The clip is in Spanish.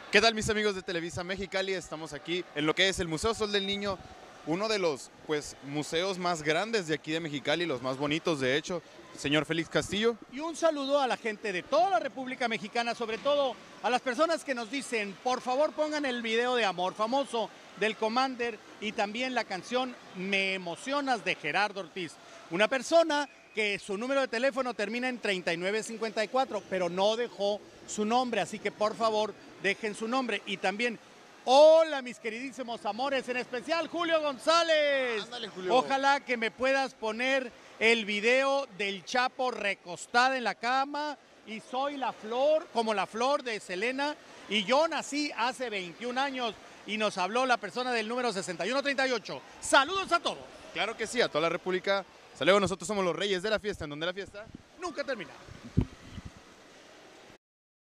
¿Qué tal, mis amigos de Televisa Mexicali? Estamos aquí en lo que es el Museo Sol del Niño, uno de los museos más grandes de aquí de Mexicali, los más bonitos de hecho. Señor Félix Castillo. Y un saludo a la gente de toda la República Mexicana, sobre todo a las personas que nos dicen, por favor pongan el video de amor famoso del Commander y también la canción Me Emocionas de Gerardo Ortiz. Una persona que su número de teléfono termina en 3954, pero no dejó su nombre, así que por favor dejen su nombre. Y también, hola mis queridísimos amores, en especial Julio González. Ándale, Julio. Ojalá que me puedas poner el video del Chapo recostada en la cama y soy la flor, como la flor de Selena, y yo nací hace 21 años y nos habló la persona del número 6138. Saludos a todos. Claro que sí, a toda la República. Saludos, nosotros somos los reyes de la fiesta. ¿En dónde la fiesta? Nunca termina.